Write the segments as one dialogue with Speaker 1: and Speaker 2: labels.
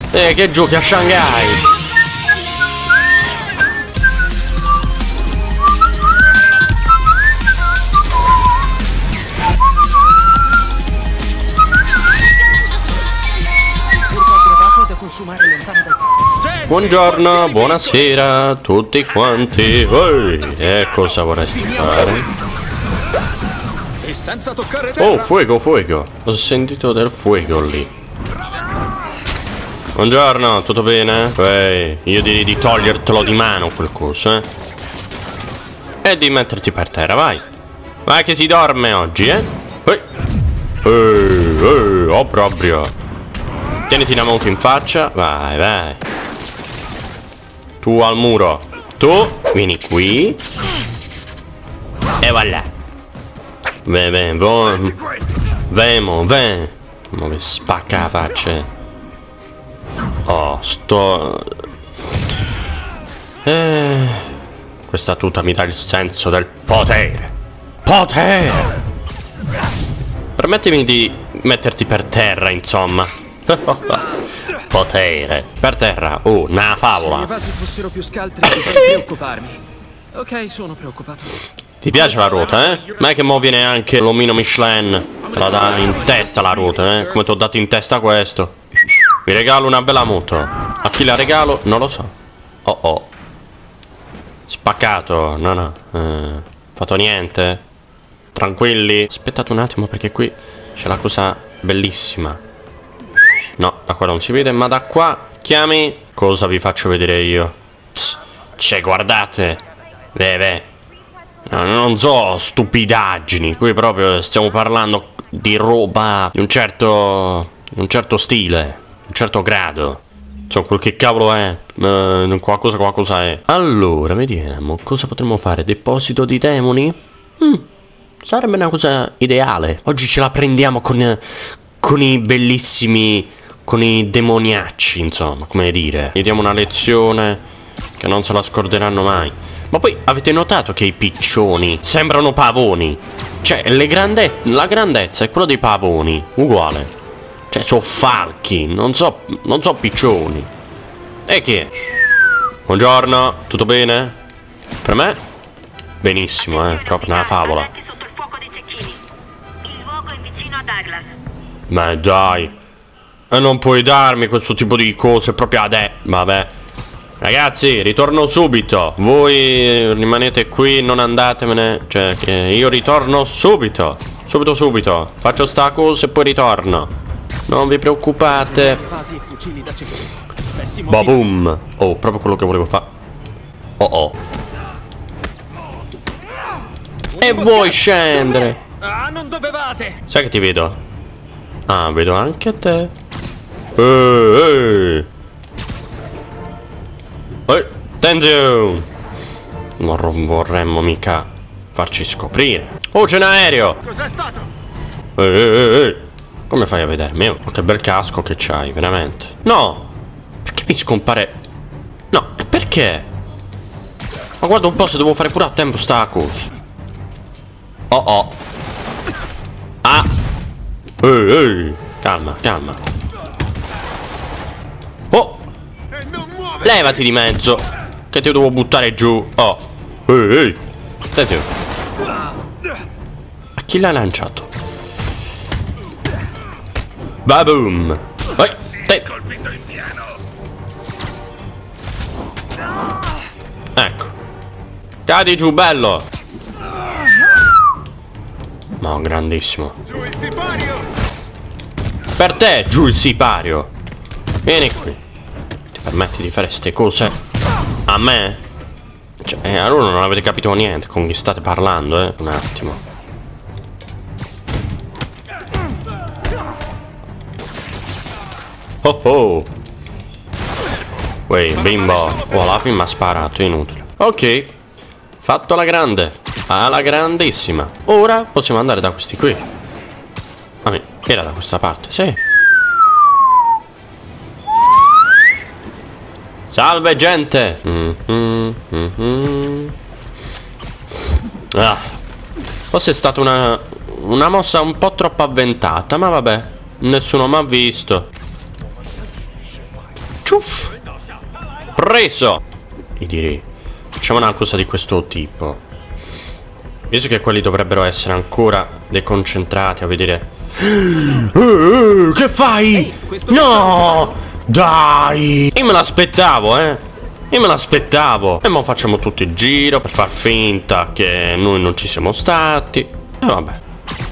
Speaker 1: Che giochi a Shanghai? Buongiorno, buonasera a tutti quanti. E cosa vorresti fare? Oh, fuoco, fuoco. Ho sentito del fuoco lì. Buongiorno, tutto bene? Io direi di togliertelo di mano quel coso, eh? E di metterti per terra, vai. Vai che si dorme oggi, eh? Oh, proprio. Tieniti una moto in faccia. Vai, vai. Tu al muro. Tu vieni qui. E voilà. Vemo. Come spacca la faccia. Oh, questa tuta mi dà il senso del potere. Potere. Permettimi di metterti per terra, insomma. Potere. Per terra. Oh, una favola.
Speaker 2: Se le basi fossero più scaltre potrei preoccuparmi. Ok, sono preoccupato.
Speaker 1: Ti piace la ruota, eh? Ma è che mo viene anche l'omino Michelin. Te la dà in testa la ruota, eh? Come ti ho dato in testa questo. Vi regalo una bella moto. A chi la regalo? Non lo so. Oh. Spaccato. No. Fatto niente. Tranquilli. Aspettate un attimo perché qui c'è la cosa bellissima. No, da qua non si vede, ma da qua chiami. Cosa vi faccio vedere io? Cioè, guardate. No, non so stupidaggini. Qui proprio stiamo parlando di roba di un certo stile, un certo grado. So quel che cavolo è. Qualcosa è. Allora, vediamo. Cosa potremmo fare? Deposito di demoni? Sarebbe una cosa ideale. Oggi ce la prendiamo con i bellissimi, con i demoniacci, insomma, come dire. Gli diamo una lezione che non se la scorderanno mai. Ma poi avete notato che i piccioni sembrano pavoni? Cioè, la grandezza è quella dei pavoni, uguale. Cioè, sono falchi, non so piccioni. E che? Buongiorno, tutto bene? Per me? Benissimo, proprio una favola. Ma dai. E non puoi darmi questo tipo di cose proprio adesso. Vabbè. Ragazzi, ritorno subito. Voi rimanete qui, non andatevene. Cioè, che io ritorno subito. Subito. Faccio sta cosa e poi ritorno. Non vi preoccupate. Boom. Oh, proprio quello che volevo fare. Oh. E vuoi scendere?
Speaker 2: Ah, non dovevate.
Speaker 1: Sai che ti vedo? Ah, vedo anche te. Attenzione. Non vorremmo mica farci scoprire. Oh, c'è un aereo.
Speaker 3: Cos'è stato?
Speaker 1: Come fai a vedermi? Oh, che bel casco che c'hai, veramente. No. Perché mi scompare? No, perché? Ma guarda un po' se devo fare pure a tempo sta cosa. Oh. Ah. Calma. Oh. Levati di mezzo, che ti devo buttare giù. Oh. Attenzione. A chi l'ha lanciato? Baboom. Ecco. Cadi giù, bello. Ma grandissimo.
Speaker 3: Giù il sipario.
Speaker 1: Per te, giù il sipario. Vieni qui. Ti permetti di fare ste cose a me? Cioè, allora non avete capito niente con chi state parlando, eh? Un attimo. Oh. Uè, bimbo. Oh, alla fine mi ha sparato, inutile. Ok. Fatto alla grande. Alla grandissima. Ora possiamo andare da questi qui. Era da questa parte, sì. Salve gente. Forse è stata una mossa un po' troppo avventata, ma vabbè. Nessuno mi ha visto. Ciuff. Preso. E direi, facciamo una cosa di questo tipo. Visto che quelli dovrebbero essere ancora deconcentrati a vedere. Che fai?
Speaker 2: Ehi,
Speaker 1: No! Dai! Io me l'aspettavo, Io me l'aspettavo. E mo facciamo tutto il giro per far finta che noi non ci siamo stati. E vabbè.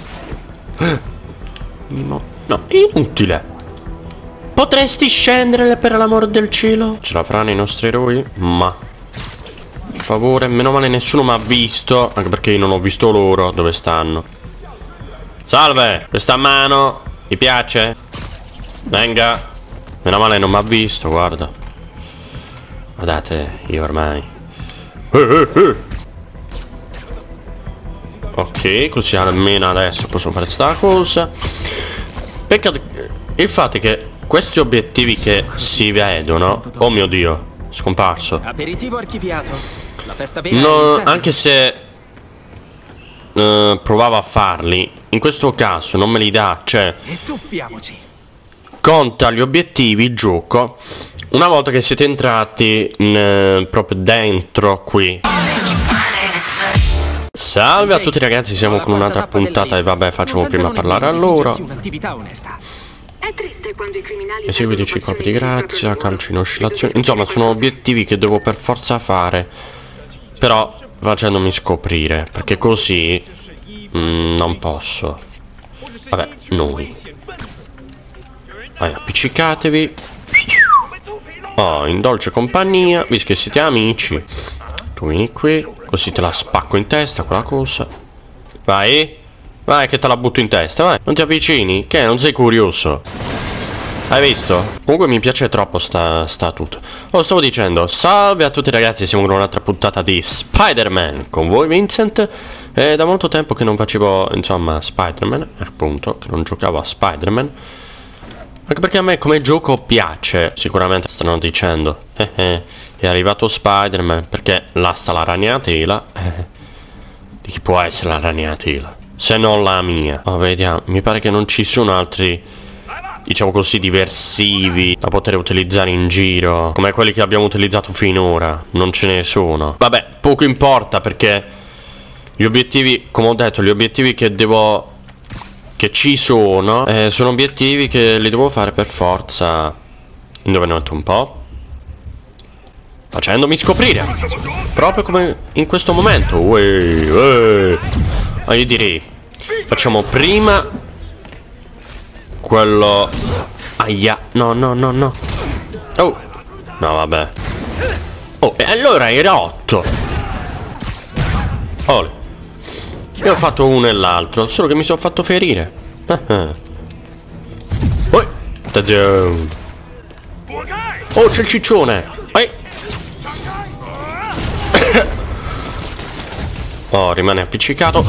Speaker 1: No, inutile. Potresti scendere per l'amor del cielo? Ce la faranno i nostri eroi? Ma per favore, meno male nessuno mi ha visto. Anche perché io non ho visto loro dove stanno. Salve, questa mano mi piace? Venga. Meno male non mi ha visto, guarda. Guardate, io ormai ok, così almeno adesso posso fare sta cosa. Peccato il fatto è che questi obiettivi che si vedono. Oh mio Dio, scomparso.
Speaker 2: Aperitivo archiviato. La festa vera
Speaker 1: No,
Speaker 2: è
Speaker 1: anche se provavo a farli, in questo caso non me li dà. Cioè,
Speaker 2: e tuffiamoci.
Speaker 1: conta gli obiettivi il gioco una volta che siete entrati proprio dentro qui. Salve a tutti ragazzi, siamo con un'altra puntata e vabbè, facciamo prima parlare a loro.
Speaker 2: Un'attività onesta.
Speaker 3: È triste quando i criminali
Speaker 1: Eseguiti 5 colpi di grazia, calcio in oscillazione. Insomma, sono obiettivi che devo per forza fare, però facendomi scoprire, perché così non posso. Vabbè, noi. Vai, appiccicatevi. Oh, in dolce compagnia, visto che siete amici. Tu vieni qui, così te la spacco in testa quella cosa. Vai. Vai che te la butto in testa, vai. Non ti avvicini? Che? Non sei curioso? Hai visto? Comunque mi piace troppo sta tutto. Oh, stavo dicendo, salve a tutti ragazzi, siamo con un'altra puntata di Spider-Man. Con voi Vincent. È da molto tempo che non facevo, insomma, Spider-Man. Appunto, che non giocavo a Spider-Man. Anche perché a me come gioco piace. Sicuramente stanno dicendo è arrivato Spider-Man, perché là sta la ragnatela. Di chi può essere la ragnatela? Se non la mia. Oh, vediamo. Mi pare che non ci sono altri, diciamo così, diversivi da poter utilizzare in giro come quelli che abbiamo utilizzato finora. Non ce ne sono. Vabbè, poco importa, perché gli obiettivi, come ho detto, gli obiettivi che ci sono obiettivi che li devo fare per forza. Indovinate un po'. Facendomi scoprire. Proprio come in questo momento. Ma io direi, facciamo prima quello. Aia. No. Oh. No, vabbè. Oh, e allora hai rotto. Ole. Io ho fatto uno e l'altro, solo che mi sono fatto ferire. Oh, c'è il ciccione. Oh, rimane appiccicato.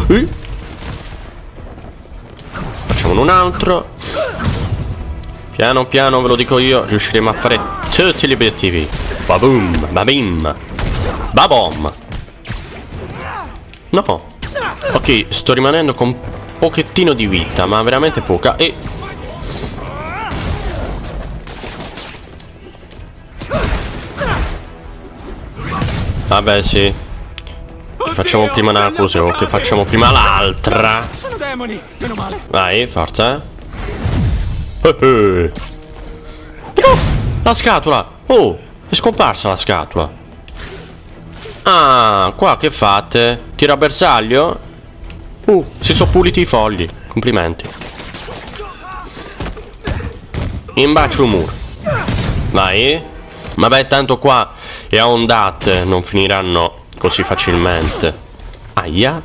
Speaker 1: Facciamo un altro. Piano piano, ve lo dico io, riusciremo a fare tutti gli obiettivi. Baboom, babim, babom. No. Ok, sto rimanendo con un pochettino di vita, ma veramente poca. E vabbè, sì. Facciamo prima una cosa, o che facciamo prima l'altra.
Speaker 2: Sono demoni, meno male.
Speaker 1: Vai, forza. La scatola. Oh, è scomparsa la scatola. Ah, qua che fate? Tira a bersaglio? Si sono puliti i fogli. Complimenti. Imbaccio un muro. Vai. Vabbè, tanto qua e a ondate non finiranno così facilmente. Aia.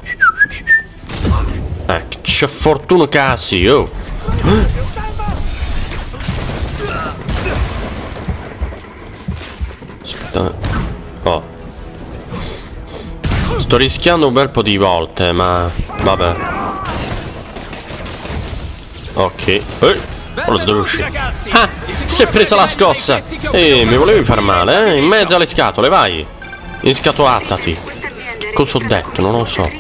Speaker 1: C'è fortuna casi. Oh. Aspetta. Oh. Sto rischiando un bel po' di volte, ma vabbè. Ok. Dove uscì? Ah, si è presa la scossa. Mi volevi far male, In mezzo alle scatole, vai. Inscatolattati. Che cosa ho detto? Non lo so.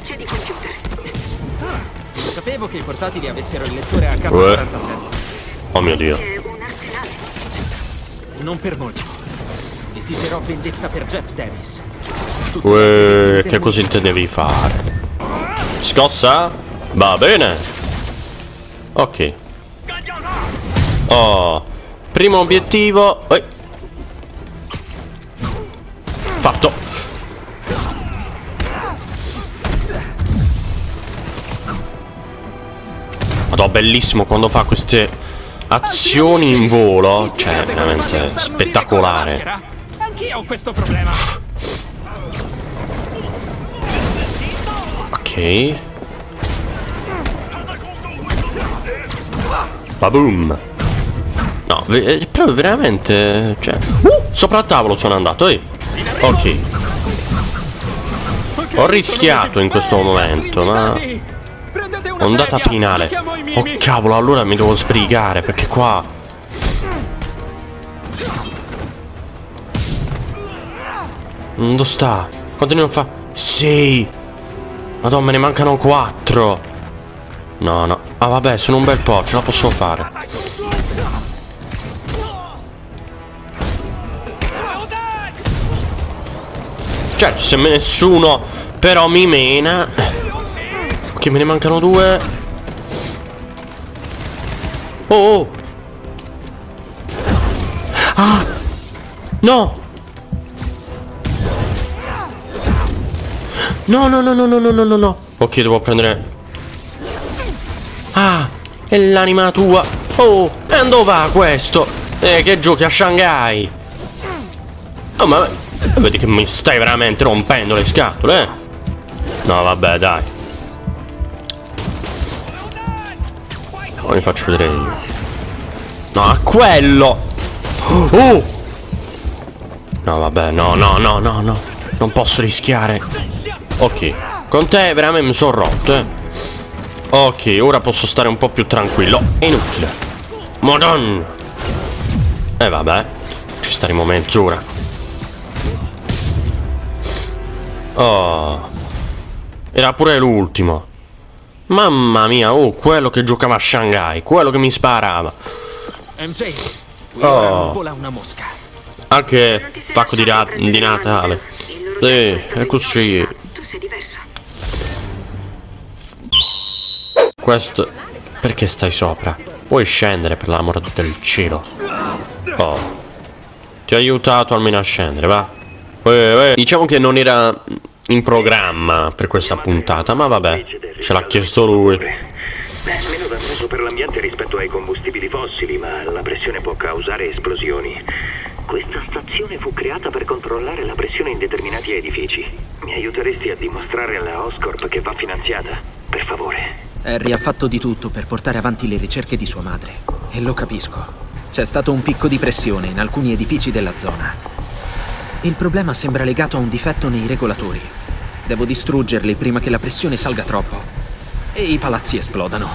Speaker 2: Sapevo che i portatili avessero il lettore H47.
Speaker 1: Oh mio Dio.
Speaker 2: Non per molto. Esigerò vendetta per Jeff Davis.
Speaker 1: Che cosa intendevi fare? Scossa? Va bene. Ok. Oh. Primo obiettivo. Fatto. Madò, bellissimo quando fa queste azioni in volo. Cioè, veramente spettacolare.
Speaker 2: Anch'io ho questo problema.
Speaker 1: Ok. Baboom. No, proprio veramente. Cioè. Sopra il tavolo sono andato, Ok. Ho rischiato in questo momento, ma. Ondata finale. Oh cavolo, allora mi devo sbrigare perché qua. Dove sta? Quanto ne fa? 6. Madonna, me ne mancano 4. No, no. Ah vabbè, sono un bel po', ce la posso fare. Certo, se nessuno però mi mena. Ok, me ne mancano 2. Oh. Ah. No. No, no, no, no, no, no, no, no, no. Ok, devo prendere. Ah, è l'anima tua. Oh, e dove va questo? Che giochi a Shanghai? Oh, ma vedi che mi stai veramente rompendo le scatole, eh? No, vabbè, dai. Poi mi faccio vedere io. No, a quello. Oh. No, vabbè, no, no, no, no, no. Non posso rischiare. Ok, con te veramente mi sono rotto, Ok, ora posso stare un po' più tranquillo. È inutile. Madonna. Vabbè, ci staremo mezz'ora. Oh. Era pure l'ultimo. Mamma mia, oh, quello che giocava a Shanghai, quello che mi sparava.
Speaker 2: MJ, qui ora non vola una mosca.
Speaker 1: Anche pacco di Natale. Sì, è così. Questo. Perché stai sopra? Vuoi scendere per l'amore del cielo? Oh. Ti ho aiutato almeno a scendere, va? Diciamo che non era in programma per questa puntata, ma vabbè, ce l'ha chiesto lui.
Speaker 4: Meno dannoso per l'ambiente rispetto ai combustibili fossili, ma la pressione può causare esplosioni. Questa stazione fu creata per controllare la pressione in determinati edifici. Mi aiuteresti a dimostrare alla Oscorp che va finanziata? Per favore.
Speaker 2: Harry ha fatto di tutto per portare avanti le ricerche di sua madre. E lo capisco. C'è stato un picco di pressione in alcuni edifici della zona. Il problema sembra legato a un difetto nei regolatori. Devo distruggerli prima che la pressione salga troppo e i palazzi esplodano.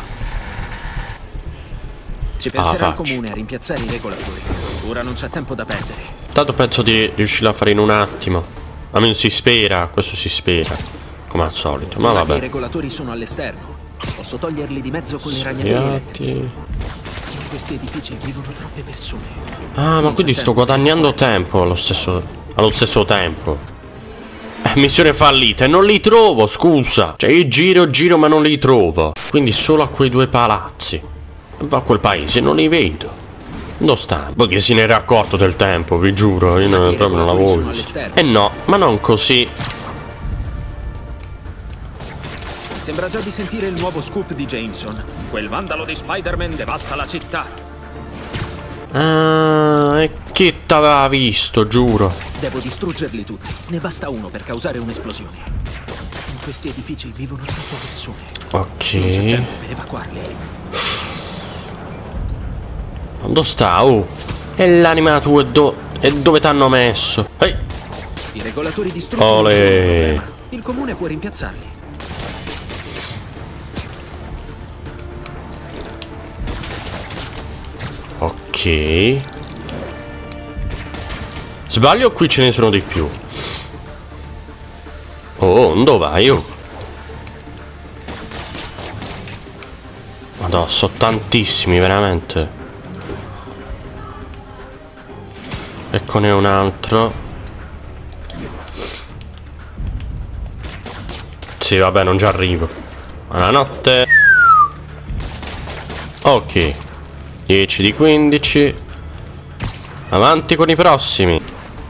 Speaker 2: Ci penserà il comune a rimpiazzare i regolatori. Ora non c'è tempo da perdere.
Speaker 1: Tanto penso di riuscirlo a fare in un attimo. Almeno si spera, questo si spera. Come al solito, ma vabbè.
Speaker 2: I regolatori sono all'esterno. Posso toglierli di mezzo con le ragnatele elettriche. In questi edifici vivono troppe persone.
Speaker 1: Ah, ma quindi sto guadagnando tempo allo stesso tempo. Missione fallita e non li trovo, scusa. Cioè io giro ma non li trovo. Quindi solo a quei 2 palazzi. Va a quel paese, non li vedo. Dove sta? Poi che se ne era accorto del tempo, vi giuro. Io proprio non l'avevo visto. No, ma non così.
Speaker 2: Sembra già di sentire il nuovo scoop di Jameson. Quel vandalo di Spider-Man devasta la città.
Speaker 1: Ah, e chi t'aveva visto, giuro.
Speaker 2: Devo distruggerli tutti. Ne basta uno per causare un'esplosione. In questi edifici vivono troppe persone.
Speaker 1: Ok.
Speaker 2: Non c'è tempo per evacuarli.
Speaker 1: Dove sta? Oh. E l'anima tua e dove t'hanno messo? Ehi.
Speaker 2: I regolatori distrutti non sono un problema. Il comune può rimpiazzarli.
Speaker 1: Ok. Sbaglio o qui ce ne sono di più? Oh, dove vai? Oh. Madonna, sono tantissimi, veramente. Eccone un altro. Sì, vabbè, non ci arrivo. Buonanotte. Ok. 10 di 15. Avanti con i prossimi.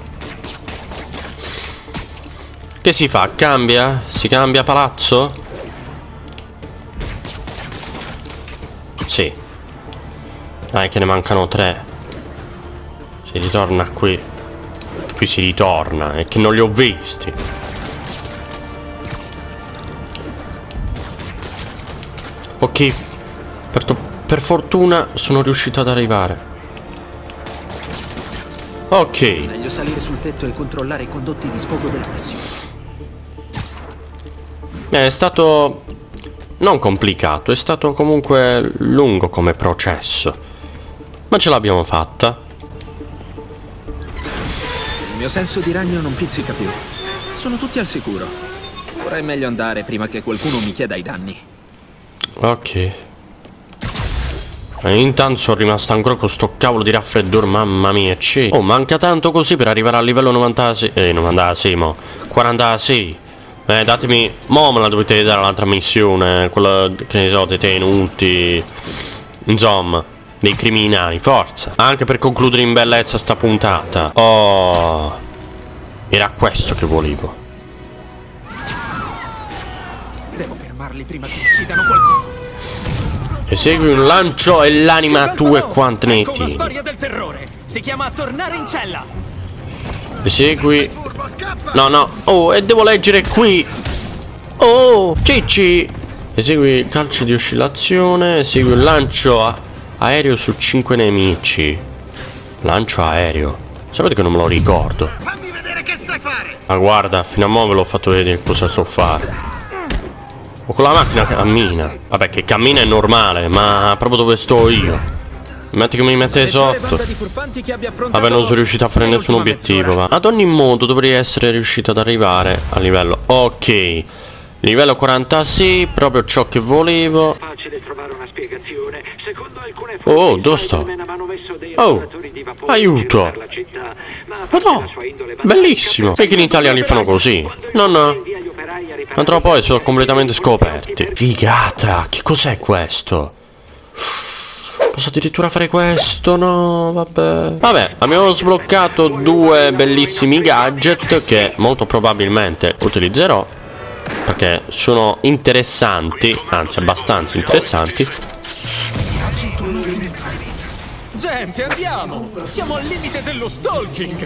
Speaker 1: Che si fa? Cambia? Si cambia palazzo? Sì. Dai, che ne mancano 3. Si ritorna qui. Qui si ritorna. È che non li ho visti. Ok. Per fortuna sono riuscito ad arrivare. Ok.
Speaker 2: Meglio salire sul tetto e controllare i condotti di sfogo della pressione.
Speaker 1: È stato non complicato, è stato comunque lungo come processo. Ma ce l'abbiamo fatta.
Speaker 2: Il mio senso di ragno non pizzica più. Sono tutti al sicuro. Ora è meglio andare prima che qualcuno mi chieda i danni.
Speaker 1: Ok. E intanto sono rimasto ancora con sto cavolo di raffreddore, mamma mia. Oh, manca tanto così per arrivare al livello 96. 96, mo. 46. Datemi. Mo me la dovete dare l'altra missione. Quella, che ne so, dei tenuti. Insomma, dei criminali, forza. Anche per concludere in bellezza sta puntata. Oh. Era questo che volevo.
Speaker 2: Devo fermarli prima che uccidano qualcuno.
Speaker 1: Esegui un lancio e l'anima tu e quante ne
Speaker 2: Ecco una
Speaker 1: tieni.
Speaker 2: storia del terrore. Si chiama Tornare in cella.
Speaker 1: Esegui. No. Oh, e devo leggere qui. Oh, cicci. Esegui calcio di oscillazione. Esegui un lancio aereo su 5 nemici. Lancio aereo. Sapete che non me lo ricordo.
Speaker 5: Fammi vedere che sai fare!
Speaker 1: Ma guarda, fino a mo' ve l'ho fatto vedere cosa so fare. O con la macchina cammina. Vabbè, che cammina è normale, ma proprio dove sto io. Metti che mi mette sotto. Vabbè, non sono riuscito a fare nessun obiettivo, va. Ad ogni modo dovrei essere riuscito ad arrivare a livello. Ok. Livello 46, proprio ciò che volevo.
Speaker 4: Facile trovare una spiegazione. Secondo alcune
Speaker 1: Oh, dove sto? Oh, aiuto. Ma no, bellissimo. E che in Italia li fanno così. No. Andrò poi sono completamente scoperti. Figata, che cos'è questo? Posso addirittura fare questo? No, vabbè, abbiamo sbloccato 2 bellissimi gadget che molto probabilmente utilizzerò, perché sono interessanti, anzi abbastanza interessanti.
Speaker 2: Gente, andiamo! Siamo al limite dello stalking!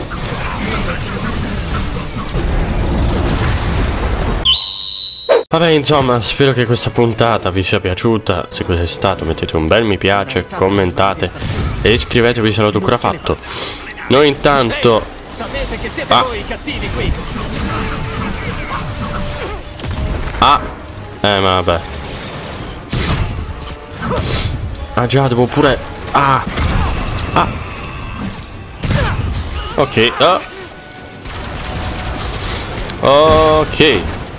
Speaker 1: Vabbè, insomma, spero che questa puntata vi sia piaciuta. Se così è stato, mettete un bel mi piace, commentate e iscrivetevi se l'avete ancora fatto. Noi intanto...
Speaker 2: Sapete che siete voi i cattivi qui!
Speaker 1: ma vabbè. Ah già, devo pure... Ok, ok.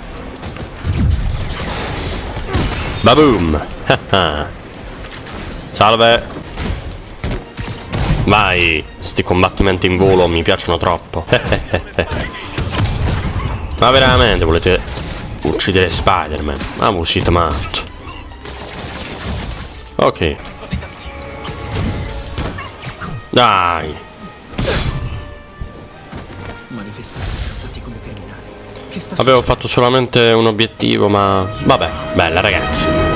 Speaker 1: Baboom. Salve. Vai. Sti combattimenti in volo mi piacciono troppo. Ma veramente volete uccidere Spider-Man? Ma voi siete matto. Ok. Dai. Avevo fatto solamente un obiettivo, ma vabbè, bella ragazzi.